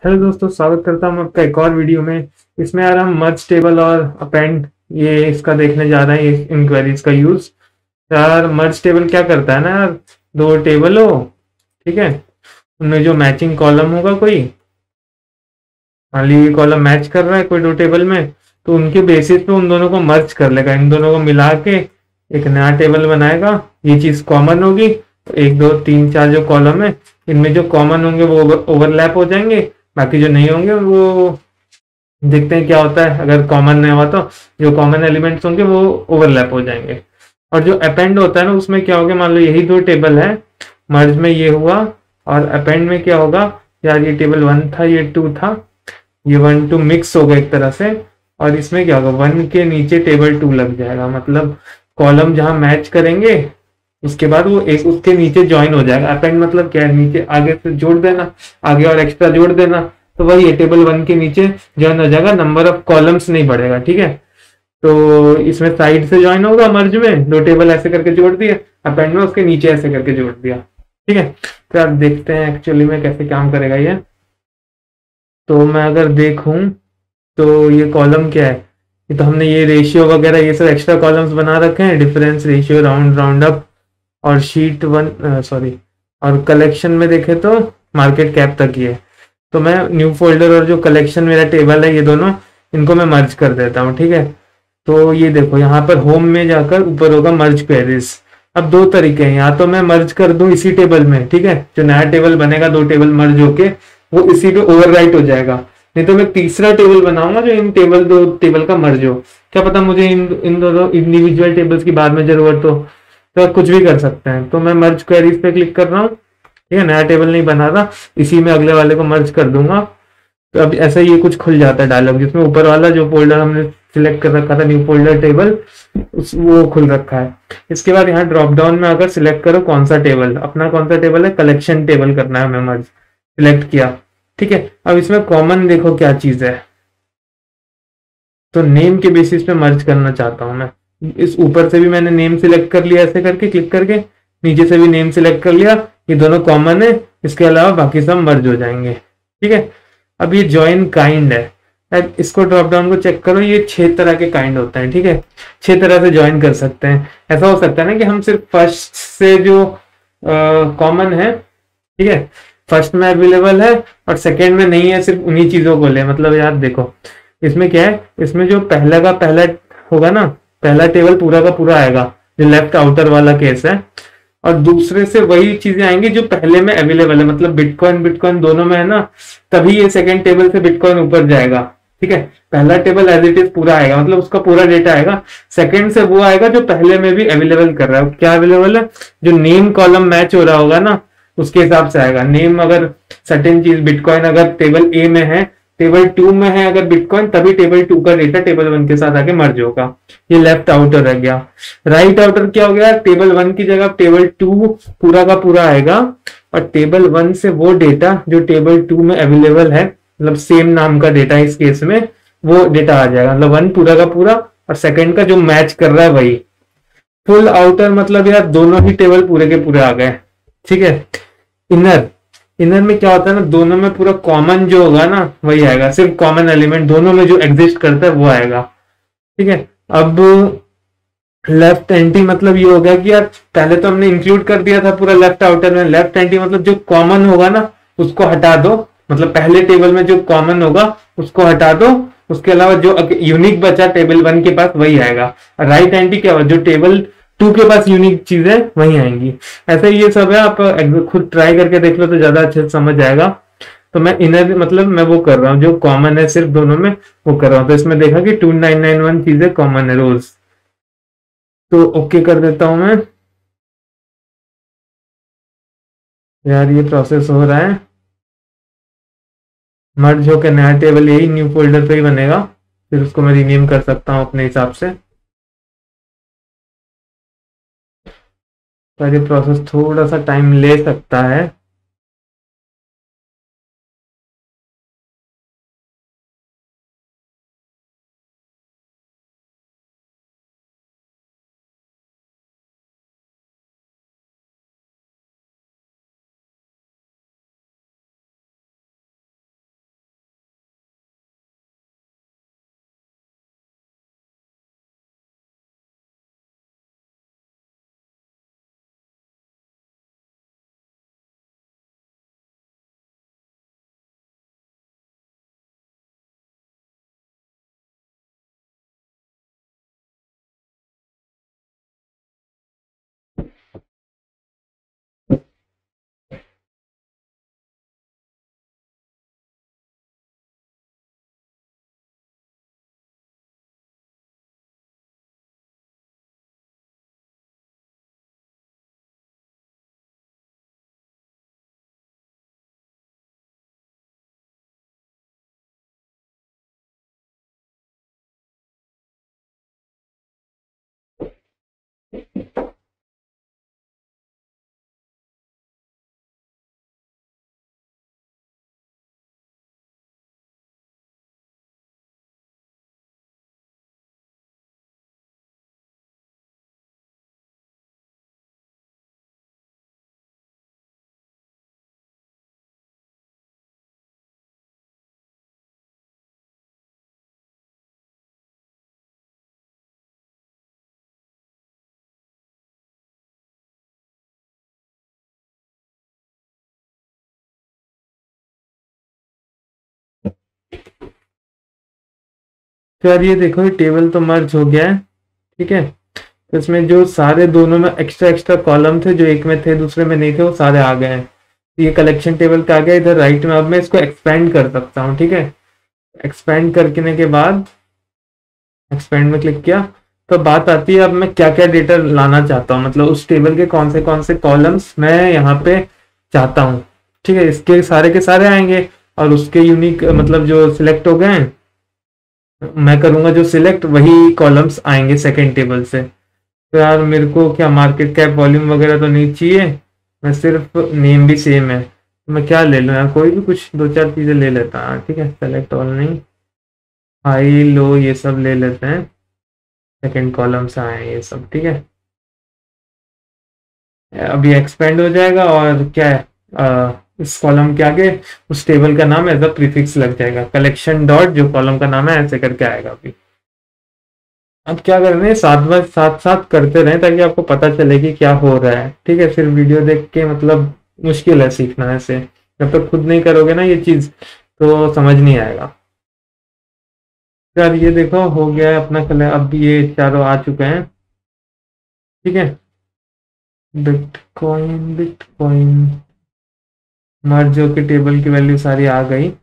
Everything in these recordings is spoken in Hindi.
हेलो दोस्तों, स्वागत करता हूँ आपका एक और वीडियो में। इसमें यार हम मर्ज टेबल और अपेंड ये इसका देखने जा रहे हैं, ये इंक्वायरीज का यूज। यार मर्ज टेबल क्या करता है ना यार, दो टेबल हो, ठीक है, उनमें जो मैचिंग कॉलम होगा, कोई मान लीजिए कॉलम मैच कर रहा है कोई दो टेबल में, तो उनके बेसिस पे उन दोनों को मर्ज कर लेगा, इन दोनों को मिला के एक नया टेबल बनाएगा। ये चीज कॉमन होगी, तो एक दो तीन चार जो कॉलम है, इनमें जो कॉमन होंगे वो ओवरलैप हो जाएंगे, बाकी जो नहीं होंगे वो देखते हैं क्या होता है। अगर कॉमन नहीं हुआ तो जो कॉमन एलिमेंट्स होंगे वो ओवरलैप हो जाएंगे। और जो अपेंड होता है ना, उसमें क्या होगा, मान लो यही दो टेबल है, मर्ज में ये हुआ, और अपेंड में क्या होगा, यार ये टेबल वन था, ये टू था, ये वन टू मिक्स होगा एक तरह से। और इसमें क्या होगा, वन के नीचे टेबल टू लग जाएगा, मतलब कॉलम जहां मैच करेंगे उसके बाद वो एक उसके नीचे ज्वाइन हो जाएगा। अपेंड मतलब क्या है, नीचे आगे से जोड़ देना, आगे और एक्स्ट्रा जोड़ देना, तो वही है, टेबल वन के नीचे ज्वाइन हो जाएगा, नंबर ऑफ कॉलम्स नहीं बढ़ेगा, ठीक है। तो इसमें साइड से ज्वाइन होगा, मर्ज में दो टेबल ऐसे करके जोड़ दिए, अपेंड में उसके नीचे ऐसे करके जोड़ दिया, ठीक है। तो आप देखते हैं एक्चुअली में कैसे काम करेगा ये। तो मैं अगर देखूं तो ये कॉलम क्या है, ये तो हमने ये रेशियो वगैरह ये सब एक्स्ट्रा कॉलम्स बना रखे हैं, difference ratio round round up और शीट वन, सॉरी, और कलेक्शन में देखे तो मार्केट कैप तक ही है। तो मैं न्यू फोल्डर और जो कलेक्शन मेरा टेबल है, ये दोनों इनको मैं मर्ज कर देता हूँ, ठीक है। तो ये देखो, यहाँ पर होम में जाकर ऊपर होगा मर्ज क्वेरीज। अब दो तरीके हैं, या तो मैं मर्ज कर दूं इसी टेबल में, ठीक है, जो नया टेबल बनेगा दो टेबल मर्ज होके वो इसी पे ओवरराइट हो जाएगा। नहीं तो मैं तीसरा टेबल बनाऊंगा जो इन टेबल दो टेबल का मर्ज हो। क्या पता मुझे इन दोनों इंडिविजुअल टेबल्स की बाद में जरूरत हो, तो कुछ भी कर सकते हैं। तो मैं मर्ज क्वेरीज पे क्लिक कर रहा हूँ, ठीक है, नया टेबल नहीं बना रहा, इसी में अगले वाले को मर्ज कर दूंगा। तो अब ऐसा ये कुछ खुल जाता है डायलॉग, जिसमें ऊपर वाला जो फोल्डर हमने सिलेक्ट कर रखा था, न्यू फोल्डर टेबल, उस वो खुल रखा है। इसके बाद यहाँ ड्रॉप डाउन में अगर सिलेक्ट करो कौन सा टेबल, अपना कौन सा टेबल है, कलेक्शन टेबल करना है हमें मर्ज, सिलेक्ट किया, ठीक है। अब इसमें कॉमन देखो क्या चीज है, तो नेम के बेसिस पे मर्ज करना चाहता हूं मैं। इस ऊपर से भी मैंने नेम सिलेक्ट कर लिया ऐसे करके क्लिक करके, नीचे से भी नेम सिलेक्ट कर लिया, ये दोनों कॉमन है, इसके अलावा बाकी सब मर्ज हो जाएंगे, ठीक है। अब ये ज्वाइन काइंड है, अब इसको ड्रॉप डाउन को चेक करो, ये छह तरह के काइंड होते हैं, ठीक है, छह तरह से ज्वाइन कर सकते हैं। ऐसा हो सकता है ना कि हम सिर्फ फर्स्ट से जो कॉमन है, ठीक है, फर्स्ट में अवेलेबल है और सेकंड में नहीं है, सिर्फ उन्हीं चीजों को ले। मतलब यार देखो, इसमें क्या है, इसमें जो पहला का पहला होगा ना, पहला टेबल पूरा का पूरा आएगा, जो लेफ्ट आउटर वाला केस है, और दूसरे से वही चीजें आएंगी जो पहले में अवेलेबल है, मतलब बिटकॉइन बिटकॉइन दोनों में है ना, तभी ये सेकंड टेबल से बिटकॉइन ऊपर जाएगा, ठीक है। पहला टेबल एज इट इज पूरा आएगा, मतलब उसका पूरा डेटा आएगा। सेकंड से वो आएगा जो पहले में भी अवेलेबल कर रहा है, क्या अवेलेबल है, जो नेम कॉलम मैच हो रहा होगा ना, उसके हिसाब से आएगा नेम। अगर सर्टेन चीज बिटकॉइन अगर टेबल ए में है, टेबल टू में है अगर बिटकॉइन, तभी टेबल टू का डेटा टेबल वन के साथ आके मर्ज होगा। ये लेफ्ट आउटर रह गया। राइट आउटर क्या हो गया, टेबल वन की जगह टेबल टू पूरा का पूरा आएगा, और टेबल वन से वो डेटा जो टेबल टू में अवेलेबल है, मतलब सेम नाम का डेटा इस केस में, वो डेटा आ जाएगा, मतलब वन पूरा का पूरा, और सेकंड का जो मैच कर रहा है वही। फुल आउटर मतलब यार दोनों ही टेबल पूरे के पूरे आ गए, ठीक है। इनर, इनर में क्या होता है ना, दोनों में पूरा कॉमन जो होगा ना वही आएगा, सिर्फ कॉमन एलिमेंट दोनों में जो एग्जिस्ट करता है वो आएगा, ठीक है। अब लेफ्ट एंटी मतलब ये हो गया कि यार पहले तो हमने इंक्लूड कर दिया था पूरा लेफ्ट आउटर में, लेफ्ट एंटी मतलब जो कॉमन होगा ना उसको हटा दो, मतलब पहले टेबल में जो कॉमन होगा उसको हटा दो, उसके अलावा जो यूनिक बचा टेबल वन के पास वही आएगा। राइट एंटी क्या होगा, जो टेबल टू के पास यूनिक चीज है वही आएंगी। ऐसे ये सब है, आप खुद ट्राई करके देख लो तो ज्यादा अच्छे से समझ आएगा। तो मैं इनर मतलब मैं वो कर रहा हूँ जो कॉमन है सिर्फ दोनों में, वो कर रहा हूँ। तो इसमें देखा कि 2991 चीजें कॉमन है रोज, तो ओके कर देता हूं मैं। यार ये प्रोसेस हो रहा है, मर्ज होकर नया टेबल यही न्यू फोल्डर पे ही बनेगा, फिर उसको मैं रीनेम कर सकता हूँ अपने हिसाब से। पर ये प्रोसेस थोड़ा सा टाइम ले सकता है। तो यार ये देखो, ये टेबल तो मर्ज हो गया है, ठीक है। तो इसमें जो सारे दोनों में एक्स्ट्रा एक्स्ट्रा कॉलम थे, जो एक में थे दूसरे में नहीं थे, वो सारे आ गए हैं। तो ये कलेक्शन टेबल का आ गया इधर राइट में। अब मैं इसको एक्सपेंड कर सकता हूँ, ठीक है। एक्सपेंड करने के बाद एक्सपेंड में क्लिक किया तो बात आती है, अब मैं क्या क्या डेटा लाना चाहता हूँ, मतलब उस टेबल के कौन से कॉलम्स मैं यहाँ पे चाहता हूँ, ठीक है। इसके सारे के सारे आएंगे और उसके यूनिक मतलब जो सिलेक्ट हो गए हैं, मैं करूंगा जो सिलेक्ट, वही कॉलम्स आएंगे सेकेंड टेबल से। तो यार मेरे को क्या मार्केट कैप वॉल्यूम वगैरह तो नहीं चाहिए, मैं सिर्फ नेम भी सेम है, तो मैं क्या ले लूँ यार, कोई भी कुछ दो चार चीजें ले लेता हूँ, ठीक है। सेलेक्ट ऑल नहीं, हाई लो ये सब ले लेते हैं, सेकेंड कॉलम से आए ये सब, ठीक है। अभी एक्सपेंड हो जाएगा और क्या है, इस कॉलम के आगे उस टेबल का नाम एज अ प्रीफिक्स लग जाएगा, कलेक्शन डॉट जो कॉलम का नाम है ऐसे करके आएगा अभी। अब क्या करना है, साथ साथ करते रहें ताकि आपको पता चले कि क्या हो रहा है, ठीक है। फिर वीडियो देख के मतलब मुश्किल है सीखना ऐसे, जब तक खुद नहीं करोगे ना ये चीज तो समझ नहीं आएगा। यार ये देखो हो गया है अपना कलर, अब ये चारों आ चुके हैं, ठीक है। बिटकॉइन बिटकॉइन मर्ज होके टेबल की वैल्यू सारी आ गई।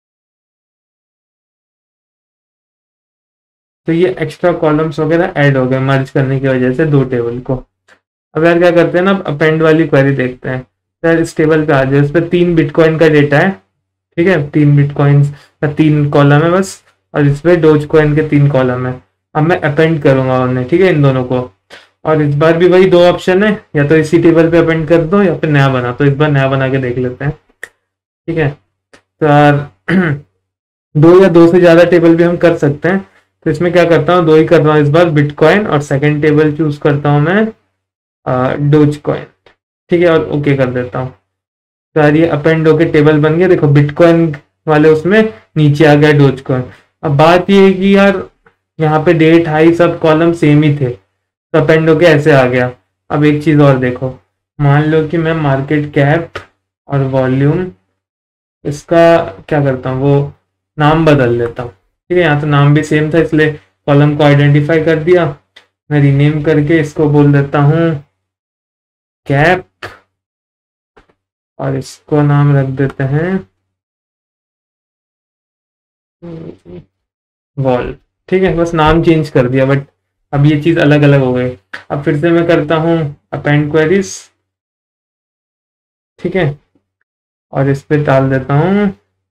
तो ये एक्स्ट्रा कॉलम्स वगैरह ऐड हो गए मर्ज करने की वजह से दो टेबल को। अब यार क्या करते हैं ना, अपेंड वाली क्वेरी देखते हैं। तो यार इस टेबल पे आ जाए, इस पर 3 बिटकॉइन का डेटा है, ठीक है। 3 बिटकॉइन का 3 कॉलम है बस, और इस पे डोज कॉइन के 3 कॉलम है। अब मैं अपेंड करूंगा उन्हें, ठीक है, इन दोनों को। और इस बार भी वही 2 ऑप्शन है, या तो इसी टेबल पे अपेंड कर दो या फिर नया बना। तो इस बार नया बना के देख लेते हैं, ठीक है। तो यार 2 या 2 से ज्यादा टेबल भी हम कर सकते हैं। तो इसमें क्या करता हूँ, 2 ही कर रहा हूँ इस बार, बिटकॉइन, और सेकंड टेबल चूज करता हूँ मैं डोज कॉइन, ठीक है, और ओके कर देता हूँ। तो यार ये अपेंड होके टेबल बन गया, देखो बिटकॉइन वाले उसमें नीचे आ गया डोज कॉइन। अब बात ये है कि यार यहाँ पे डेट हाई सब कॉलम सेम ही थे, तो अपेंड होके ऐसे आ गया। अब एक चीज और देखो, मान लो कि मैं मार्केट कैप और वॉल्यूम इसका क्या करता हूँ, वो नाम बदल देता हूँ, ठीक है। यहाँ तो नाम भी सेम था इसलिए कॉलम को आइडेंटिफाई कर दिया। मैं रीनेम करके इसको बोल देता हूँ कैप, और इसको नाम रख देते हैं वॉल, ठीक है। बस नाम चेंज कर दिया, बट अब ये चीज अलग अलग हो गई। अब फिर से मैं करता हूँ अपेंड क्वेरीज, ठीक है, और इस पे डाल देता हूँ,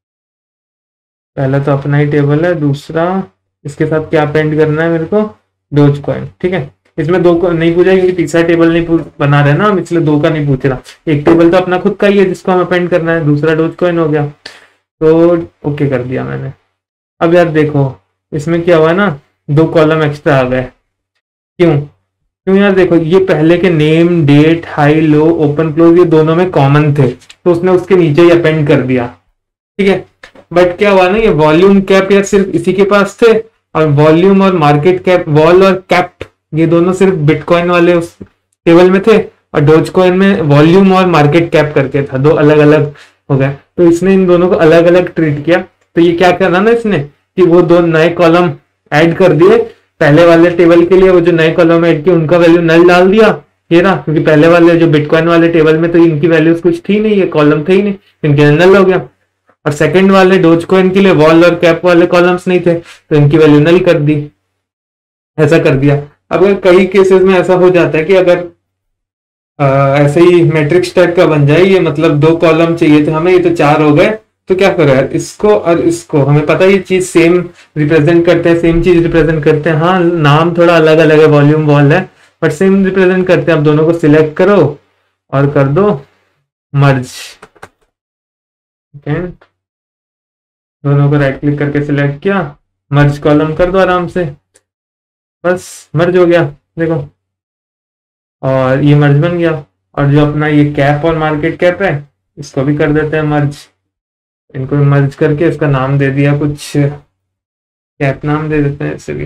पहला तो अपना ही टेबल है, दूसरा इसके साथ क्या अपेंड करना है मेरे को, डोज कॉइन, ठीक है। इसमें 2 को नहीं पूछा क्योंकि तीसरा टेबल नहीं बना रहे ना हम, इसलिए 2 का नहीं पूछ रहा। एक टेबल तो अपना खुद का ही है जिसको हम अपेंड करना है, दूसरा डोज कॉइन हो गया। तो ओके कर दिया मैंने। अब यार देखो इसमें क्या हुआ ना, 2 कॉलम एक्स्ट्रा आ गए। क्यों क्यों यार देखो, ये पहले के name, date, high low, open close ये दोनों में कॉमन थे, तो उसने उसके नीचे ही अपेंड कर दिया, ठीक है। बट क्या हुआ ना, ये वॉल्यूम कैप यार सिर्फ इसी के पास थे, और वॉल्यूम और मार्केट कैप, वॉल और कैप ये दोनों सिर्फ बिटकॉइन वाले उस टेबल में थे, और डोज कॉइन में वॉल्यूम और मार्केट कैप करके था, 2 अलग अलग हो गए। तो इसने इन दोनों को अलग अलग ट्रीट किया। तो ये क्या करना ना इसने, कि वो 2 नए कॉलम ऐड कर दिए पहले वाले टेबल के लिए, वो जो नए कॉलम ऐड किए उनका वैल्यू नल डाल दिया, ये ना, क्योंकि पहले वाले जो बिटकॉइन वाले टेबल में तो इनकी वैल्यूज कुछ थी नहीं, ये कॉलम थे ही नहीं, इनके नल हो गया। और सेकंड वाले डोज कॉइन के लिए वॉल और कैप वाले कॉलम्स नहीं थे, तो इनकी वैल्यू नल कर दी, ऐसा कर दिया। अब कई केसेस में ऐसा हो जाता है कि अगर ऐसे ही मैट्रिक्स टाइप का बन जाए, ये मतलब 2 कॉलम चाहिए थे हमें, ये तो 4 हो गए, तो क्या करो यार, इसको और इसको, हमें पता है ये चीज सेम रिप्रेजेंट करते हैं, सेम चीज रिप्रेजेंट करते हैं, हाँ नाम थोड़ा अलग अलग है, वॉल्यूम वॉल है, बट सेम रिप्रेजेंट करते हैं। अब दोनों को सिलेक्ट करो और कर दो मर्ज, ठीक है। दोनों को राइट क्लिक करके सिलेक्ट किया, मर्ज कॉलम कर दो आराम से, बस मर्ज हो गया देखो, और ये मर्ज बन गया। और जो अपना ये कैप और मार्केट कैप है इसको भी कर देते हैं मर्ज, इनको मर्ज करके इसका नाम दे दिया कुछ, कैप नाम दे देते हैं इससे भी,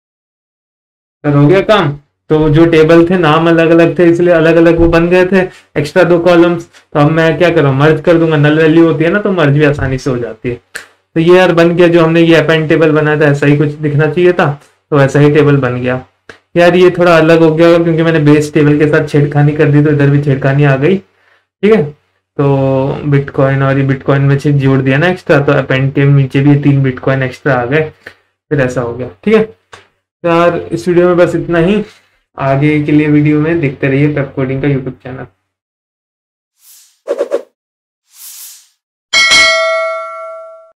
सर हो गया काम। तो जो टेबल थे नाम अलग अलग थे इसलिए अलग अलग वो बन गए थे, एक्स्ट्रा 2 कॉलम्स। तो अब मैं क्या करूँ, मर्ज कर दूंगा, नल वैल्यू होती है ना, तो मर्ज भी आसानी से हो जाती है। तो ये यार बन गया, जो हमने ये अपेंड टेबल बनाया था ऐसा ही कुछ दिखना चाहिए था, तो ऐसा ही टेबल बन गया। यार ये थोड़ा अलग हो गया क्योंकि मैंने बेस टेबल के साथ छेड़खानी कर दी, तो इधर भी छेड़खानी आ गई। ठीक है, तो बिटकॉइन और ये बिटकॉइन में से जोड़ दिया ना एक्स्ट्रा, तो अपेंड के नीचे भी 3 बिटकॉइन एक्स्ट्रा आ गए, फिर ऐसा हो गया। ठीक है यार, इस वीडियो में बस इतना ही। आगे के लिए वीडियो में देखते रहिए पेप कोडिंग का यूट्यूब चैनल।